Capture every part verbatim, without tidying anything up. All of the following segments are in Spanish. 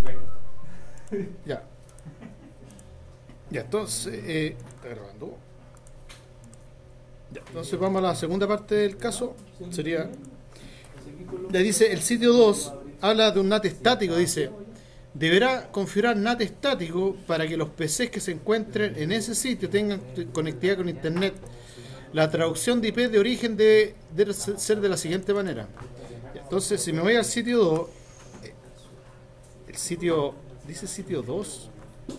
Ya. Ya, entonces, eh, está grabando. Ya, entonces vamos a la segunda parte del caso. Sería, le dice, el sitio dos habla de un NAT estático, dice, deberá configurar NAT estático para que los P Cs que se encuentren en ese sitio tengan conectividad con internet. La traducción de I P de origen debe, debe ser de la siguiente manera. Entonces, si me voy al sitio dos, el sitio, dice sitio dos.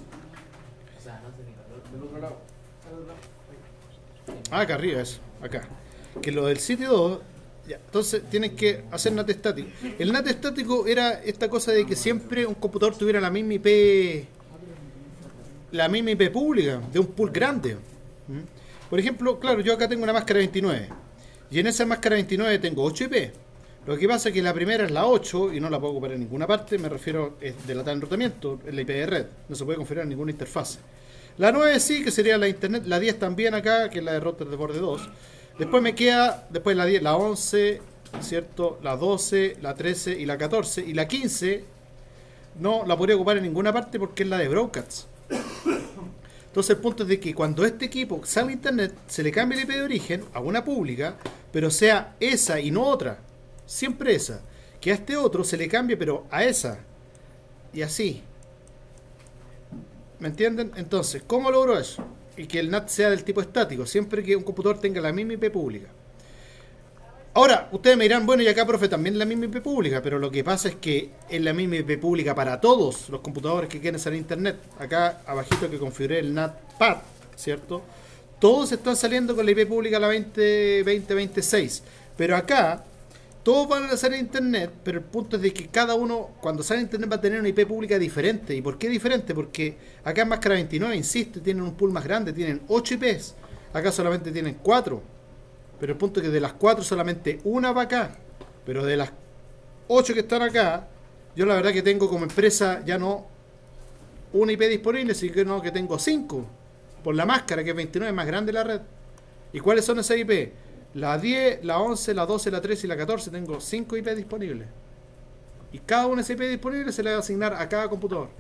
Ah, acá arriba eso, acá. Que lo del sitio dos, ya, entonces tienen que hacer NAT estático. El NAT estático era esta cosa de que siempre un computador tuviera la misma I P, la misma I P pública, de un pool grande. ¿Mm? Por ejemplo, claro, yo acá tengo una máscara veintinueve, y en esa máscara veintinueve tengo ocho I P. Lo que pasa es que la primera es la ocho y no la puedo ocupar en ninguna parte, me refiero es de la tal enrutamiento, es la I P de red, no se puede configurar en ninguna interfaz. La nueve sí, que sería la internet, la diez también acá, que es la de router de borde dos. Después me queda, después la diez, la once, ¿cierto? La doce, la trece y la catorce. Y la quince no la podría ocupar en ninguna parte porque es la de broadcasts. Entonces el punto es de que cuando este equipo sale a internet, se le cambia el I P de origen a una pública, pero sea esa y no otra. Siempre esa. Que a este otro se le cambie, pero a esa. Y así. ¿Me entienden? Entonces, ¿cómo logro eso? Y que el NAT sea del tipo estático, siempre que un computador tenga la misma I P pública. Ahora, ustedes me dirán, bueno, y acá, profe, también la misma I P pública, pero lo que pasa es que es la misma I P pública para todos los computadores que quieren salir a internet. Acá, abajito que configuré el NATpad, ¿cierto? Todos están saliendo con la I P pública la veinte veinte veintiséis, pero acá todos van a salir a internet, pero el punto es de que cada uno, cuando sale a internet, va a tener una I P pública diferente. ¿Y por qué diferente? Porque acá en Máscara veintinueve, insisto, tienen un pool más grande, tienen ocho I Ps. Acá solamente tienen cuatro. Pero el punto es que de las cuatro solamente una va acá. Pero de las ocho que están acá, yo la verdad que tengo como empresa ya no una I P disponible, sino que tengo cinco. Por la máscara, que es veintinueve, es más grande la red. ¿Y cuáles son esas I P? La diez, la once, la doce, la trece y la catorce. Tengo cinco I P disponibles. Y cada una de esas I P disponibles se le va a asignar a cada computador.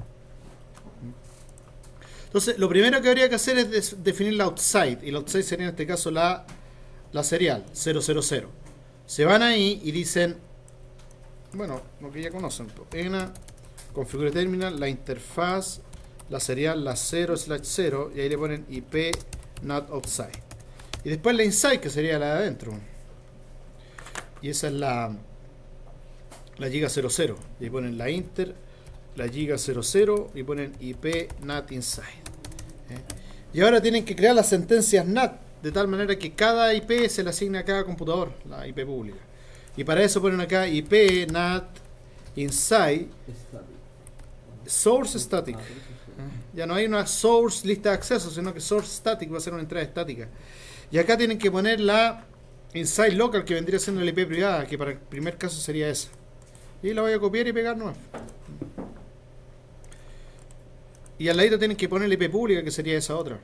Entonces, lo primero que habría que hacer es des definir la outside. Y la outside sería en este caso la, la serial, cero cero cero. Se van ahí y dicen, bueno, lo que ya conocen. ENA, configure terminal, la interfaz, la serial, la cero slash cero. Y ahí le ponen I P not outside. Y después la inside, que sería la de adentro. Y esa es la la giga cero cero. Y ahí ponen la inter, la giga cero cero y ponen I P NAT inside. ¿Eh? Y ahora tienen que crear las sentencias NAT, de tal manera que cada I P se le asigna a cada computador, la I P pública. Y para eso ponen acá I P NAT inside source static. ¿Eh? Ya no hay una source lista de acceso, sino que source static va a ser una entrada estática. Y acá tienen que poner la inside local, que vendría siendo la I P privada, que para el primer caso sería esa. Y la voy a copiar y pegar nueva. Y al ladito tienen que poner la I P pública, que sería esa otra.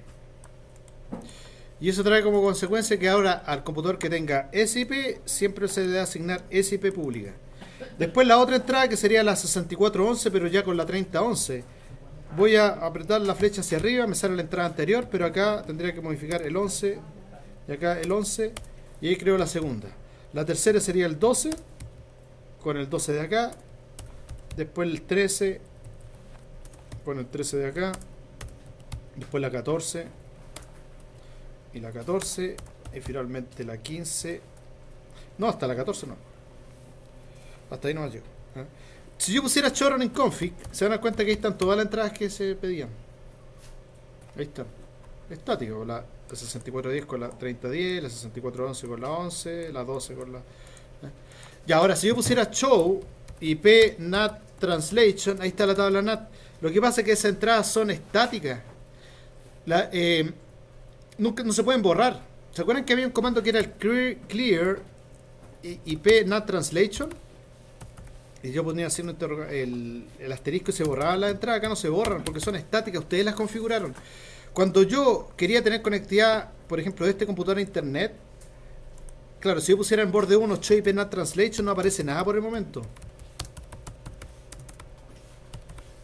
Y eso trae como consecuencia que ahora al computador que tenga esa I P siempre se le debe asignar esa I P pública. Después la otra entrada, que sería la sesenta y cuatro once, pero ya con la treinta once. Voy a apretar la flecha hacia arriba, me sale la entrada anterior, pero acá tendría que modificar el once. Y acá el once, y ahí creo la segunda. La tercera sería el doce, con el doce de acá. Después el trece, con el trece de acá. Después la catorce, y la catorce, y finalmente la quince. No, hasta la catorce no. Hasta ahí no más llego. ¿Eh? Si yo pusiera Choron en config, se van a dar cuenta que ahí están todas las entradas que se pedían. Ahí están. Estático, la la sesenta y cuatro diez con la treinta diez, la sesenta y cuatro once con la once, la doce con la... ¿eh? Y ahora, si yo pusiera show I P NAT translation, ahí está la tabla NAT. Lo que pasa es que esas entradas son estáticas. La, eh, nunca, no se pueden borrar. ¿Se acuerdan que había un comando que era el clear, clear I P NAT translation? Y yo ponía así el, el asterisco y se borraba la entrada. Acá no se borran porque son estáticas, ustedes las configuraron. Cuando yo quería tener conectividad, por ejemplo, de este computador a internet, claro, si yo pusiera en borde uno show I P NAT translation, no aparece nada por el momento.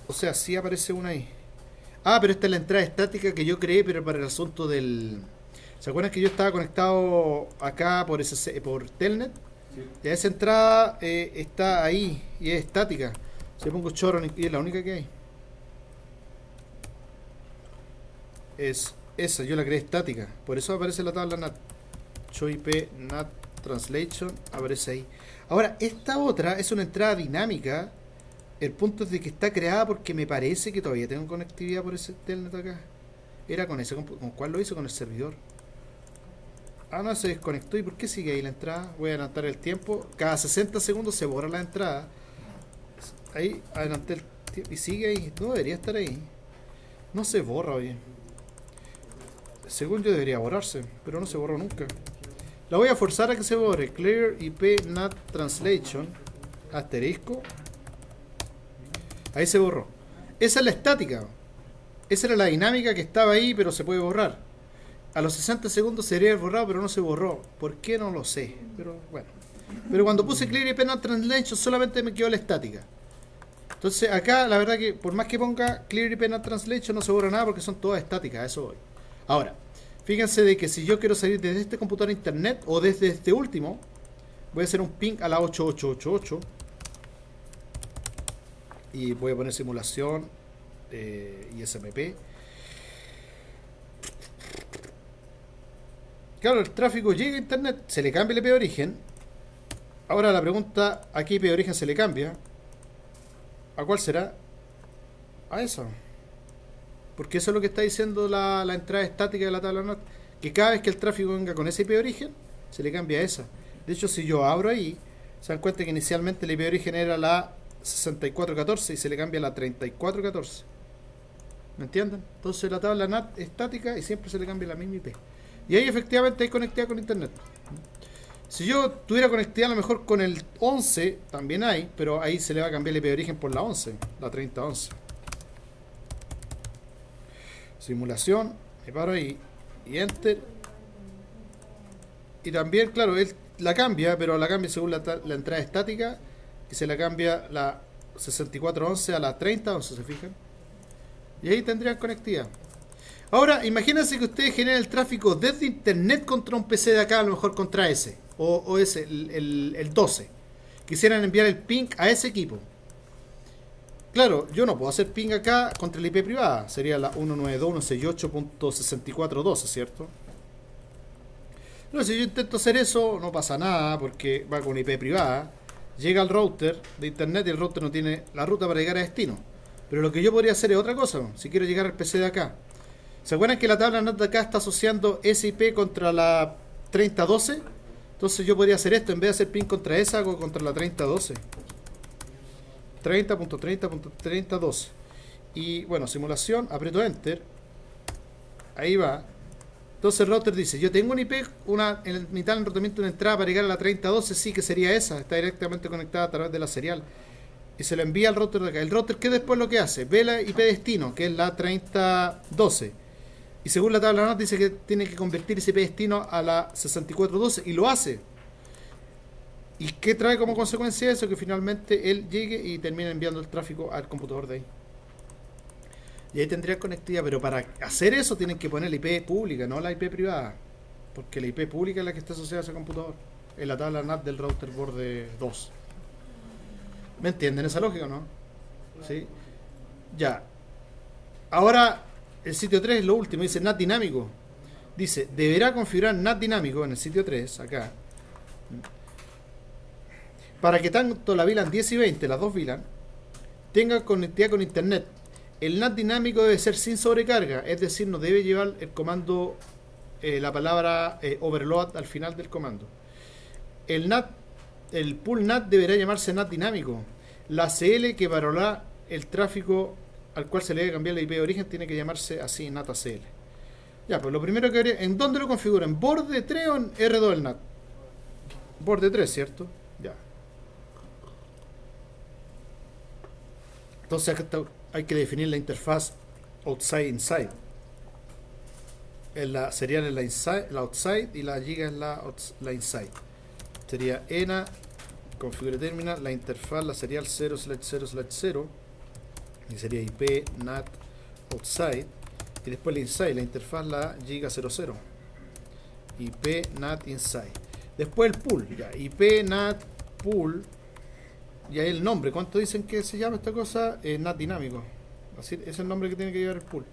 O sea, sí aparece una ahí. Ah, pero esta es la entrada estática que yo creé, pero para el asunto del... ¿Se acuerdan que yo estaba conectado acá por ese, por Telnet? Sí. Y esa entrada eh, está ahí y es estática. Si pongo chorro y es la única que hay. Es esa, yo la creé estática. Por eso aparece la tabla N A T. Show I P N A T Translation aparece ahí. Ahora, esta otra es una entrada dinámica. El punto es de que está creada porque me parece que todavía tengo conectividad por ese Telnet acá. Era con ese, ¿con, con cuál lo hizo? Con el servidor. Ah, no, se desconectó. ¿Y por qué sigue ahí la entrada? Voy a adelantar el tiempo. Cada sesenta segundos se borra la entrada. Ahí, adelanté el tiempo. Y sigue ahí. No debería estar ahí. No se borra, oye. Según yo debería borrarse, pero no se borra nunca. La voy a forzar a que se borre. Clear I P N A T Translation. Asterisco. Ahí se borró. Esa es la estática. Esa era la dinámica que estaba ahí, pero se puede borrar. A los sesenta segundos se debería haber borrado, pero no se borró. ¿Por qué? No lo sé. Pero bueno. Pero cuando puse Clear I P N A T Translation solamente me quedó la estática. Entonces acá la verdad que por más que ponga Clear I P N A T Translation no se borra nada porque son todas estáticas. A eso voy. Ahora, fíjense de que si yo quiero salir desde este computador a internet o desde este último, voy a hacer un ping a la ocho ocho ocho ocho. Y voy a poner simulación eh, I S M P. Claro, el tráfico llega a internet, se le cambia el I P de origen. Ahora la pregunta, ¿a qué I P de origen se le cambia? ¿A cuál será? A eso. Porque eso es lo que está diciendo la, la entrada estática de la tabla N A T. Que cada vez que el tráfico venga con ese I P de origen, se le cambia a esa. De hecho, si yo abro ahí, se dan cuenta que inicialmente el I P de origen era la sesenta y cuatro catorce y se le cambia a la treinta y cuatro catorce. ¿Me entienden? Entonces la tabla N A T es estática y siempre se le cambia la misma I P. Y ahí efectivamente hay conectividad con internet. Si yo tuviera conectividad a lo mejor con el once, también hay, pero ahí se le va a cambiar el I P de origen por la once, la treinta once. Simulación, me paro ahí y enter. Y también, claro, él la cambia, pero la cambia según la, la entrada estática y se la cambia la sesenta y cuatro once a la treinta once, ¿se fijan? Y ahí tendrían conectividad. Ahora, imagínense que ustedes generen el tráfico desde internet contra un P C de acá, a lo mejor contra ese, o, o ese, el, el, el doce. Quisieran enviar el ping a ese equipo. Claro, yo no puedo hacer ping acá contra la I P privada. Sería la uno nueve dos punto uno seis ocho punto sesenta y cuatro doce, ¿cierto? No, si yo intento hacer eso, no pasa nada, porque va con I P privada. Llega al router de internet y el router no tiene la ruta para llegar a destino. Pero lo que yo podría hacer es otra cosa, si quiero llegar al P C de acá. ¿Se acuerdan que la tabla N A T de acá está asociando ese I P contra la treinta doce? Entonces yo podría hacer esto, en vez de hacer ping contra esa, hago contra la treinta doce. treinta punto treinta punto treinta doce. Y bueno, simulación, aprieto enter. Ahí va. Entonces el router dice, yo tengo un I P, una, en el mitad del enrutamiento una entrada para llegar a la treinta doce, sí que sería esa, está directamente conectada a través de la serial. Y se lo envía al router de acá. El router, ¿qué después lo que hace? Ve la I P destino, que es la treinta doce. Y según la tabla N A T dice que tiene que convertir ese I P destino a la sesenta y cuatro doce. Y lo hace. ¿Y qué trae como consecuencia eso? Que finalmente él llegue y termine enviando el tráfico al computador de ahí. Y ahí tendría conectividad. Pero para hacer eso tienen que poner la I P pública, no la I P privada. Porque la I P pública es la que está asociada a ese computador. En la tabla N A T del router borde dos. ¿Me entienden esa lógica o no? ¿Sí? Ya. Ahora, el sitio tres es lo último. Dice N A T dinámico. Dice, deberá configurar N A T dinámico en el sitio tres, acá. Para que tanto la VLAN diez y veinte, las dos VLAN, tengan conectividad con internet. El N A T dinámico debe ser sin sobrecarga. Es decir, no debe llevar el comando, eh, la palabra eh, overload al final del comando. El N A T El pool N A T deberá llamarse N A T dinámico. La C L que valorará el tráfico al cual se le debe cambiar la I P de origen tiene que llamarse así, N A T A C L. Ya, pues lo primero que haría, ¿en dónde lo configuro? ¿En borde tres o en R dos del N A T? Borde tres, ¿cierto? Ya. Entonces acá hay que definir la interfaz outside inside. En la serial es la inside, la outside y la giga es la, la inside. Sería ENA configure terminal, la interfaz, la serial cero slash cero slash cero. Y sería I P NAT outside. Y después la inside, la interfaz la giga cero cero. I P NAT inside. Después el pool, ya. I P NAT pool. Y ahí el nombre. ¿Cuánto dicen que se llama esta cosa? Eh, NAT dinámico. Así es el nombre que tiene que llevar el pool.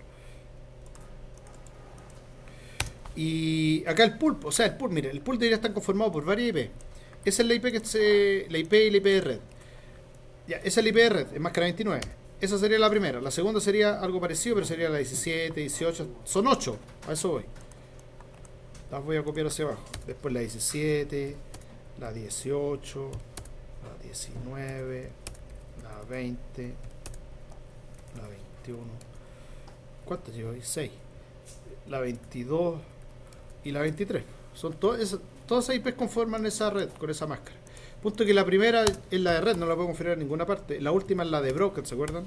Y acá el pool, o sea, el pool, mire, el pool debería estar conformado por varias I P. Esa es la I P que se. La I P y la I P de red. Ya, esa es la I P de red, es máscara veintinueve. Esa sería la primera. La segunda sería algo parecido, pero sería la diecisiete, dieciocho. Son ocho. A eso voy. Las voy a copiar hacia abajo. Después la diecisiete, la dieciocho, la diecinueve, la veinte, la veintiuno. ¿Cuántas llevo ahí? seis. La veintidós y la veintitrés. Son todas esas, todas esas I Pes conforman esa red con esa máscara. Punto que la primera es la de red, no la puedo configurar en ninguna parte. La última es la de broker, ¿se acuerdan?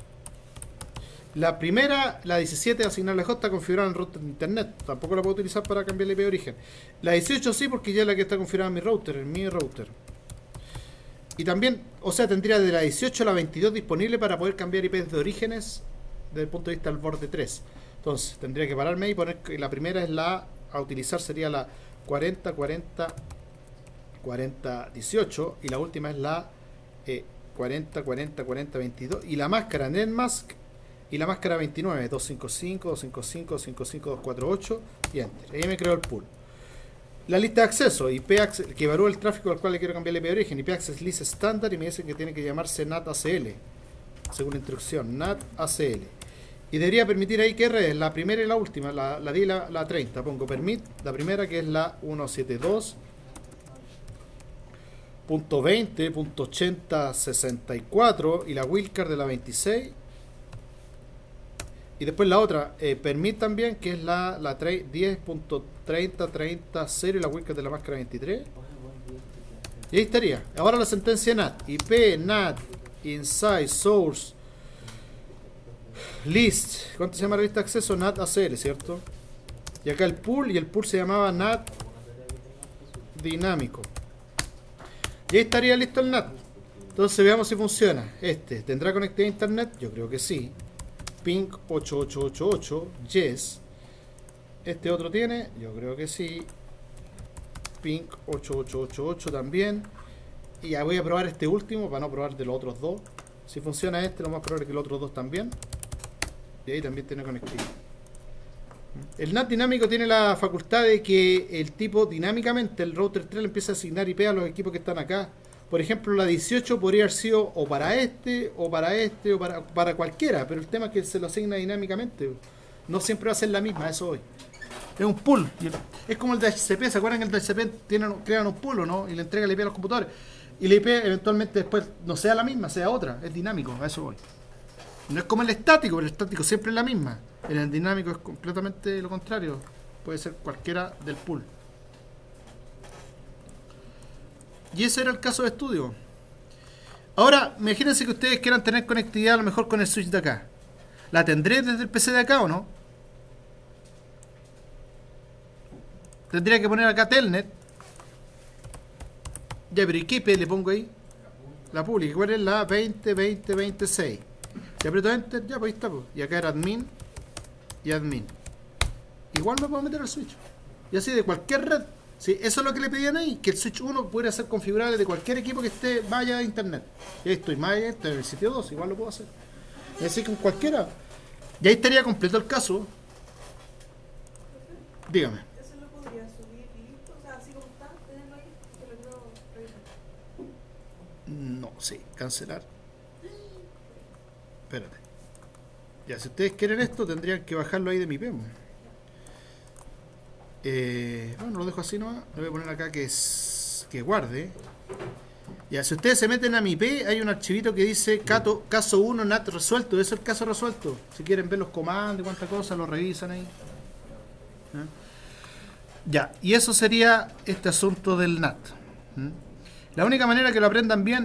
La primera, la diecisiete, asignarle host, está configurada en el router de internet. Tampoco la puedo utilizar para cambiar la I P de origen. La dieciocho sí, porque ya es la que está configurada en mi router, en mi router. Y también, o sea, tendría de la dieciocho a la veintidós disponible para poder cambiar I Pes de orígenes desde el punto de vista del borde tres. Entonces, tendría que pararme y poner que la primera es la a utilizar sería la cuarenta, cuarenta, cuarenta, dieciocho, y la última es la eh, cuarenta, cuarenta, cuarenta, veintidós, y la máscara NetMask y la máscara veintinueve, doscientos cincuenta y cinco, doscientos cincuenta y cinco, doscientos cincuenta y cinco, doscientos cuarenta y ocho y enter. Ahí me creo el pool. La lista de acceso, I P access, que evalúa el tráfico al cual le quiero cambiar la I P de origen, I P Access List estándar, y me dicen que tiene que llamarse NAT-A C L, según la instrucción, NAT-A C L. Y debería permitir ahí que redes, la primera y la última, la, la diez y la, la treinta. Pongo permit, la primera que es la ciento setenta y dos punto veinte punto ochenta punto sesenta y cuatro y la wildcard de la veintiséis. Y después la otra, eh, permit también, que es la, la diez punto treinta punto treinta punto cero y la wildcard de la máscara veintitrés. Y ahí estaría. Ahora la sentencia NAT. I P, NAT, inside, source, list. ¿Cuánto se llama la lista de acceso? NAT A C L, ¿cierto? Y acá el pool, y el pool se llamaba NAT dinámico. Y ahí estaría listo el NAT. Entonces veamos si funciona. Este, ¿tendrá conectividad a internet? Yo creo que sí. Ping ocho ocho ocho ocho, yes. Este otro tiene, yo creo que sí. Ping ocho ocho ocho ocho también. Y ya voy a probar este último para no probar de los otros dos. Si funciona este, lo más probable es que los otros dos también. Y ahí también tiene conectividad. El NAT dinámico tiene la facultad de que el tipo dinámicamente, el router tres, le empieza a asignar I P a los equipos que están acá. Por ejemplo, la dieciocho podría haber sido o para este, o para este, o para, para cualquiera, pero el tema es que se lo asigna dinámicamente. No siempre va a ser la misma, eso hoy. Es un pool. Es como el de H C P, ¿se acuerdan que el de H C P tienen, crean un pool, o no? Y le entrega la I P a los computadores. Y la I P eventualmente después no sea la misma, sea otra. Es dinámico, a eso voy. No es como el estático, pero el estático siempre es la misma. En el dinámico es completamente lo contrario. Puede ser cualquiera del pool. Y ese era el caso de estudio. Ahora, imagínense que ustedes quieran tener conectividad a lo mejor con el switch de acá. ¿La tendré desde el P C de acá o no? Tendría que poner acá Telnet. Ya, pero ¿y qué I P le pongo ahí? La pública. ¿Cuál es? La veinte, veinte, veintiséis. Si aprieto Enter, ya, pues ahí está. Pues. Y acá era admin y admin. Igual me puedo meter al switch. Y así de cualquier red. Sí, eso es lo que le pedían ahí, que el switch uno pudiera ser configurable de cualquier equipo que esté más allá de internet. Y ahí estoy más allá, estoy en el sitio dos, igual lo puedo hacer. Y así con cualquiera. Y ahí estaría completo el caso. Dígame. ¿Eso lo podría subir y listo? O sea, así como está, tenerlo ahí, que lo quiero revisar. No, sí, cancelar. Espérate. Ya, si ustedes quieren esto, tendrían que bajarlo ahí de mi P E M. Eh, bueno, lo dejo así nomás. Le voy a poner acá que, es, que guarde. Ya, si ustedes se meten a mi I P, hay un archivito que dice cato, caso uno NAT resuelto. Ese es el caso resuelto. Si quieren ver los comandos y cuántas cosas, lo revisan ahí. ¿Eh? Ya, y eso sería este asunto del NAT. ¿Mm? La única manera que lo aprendan bien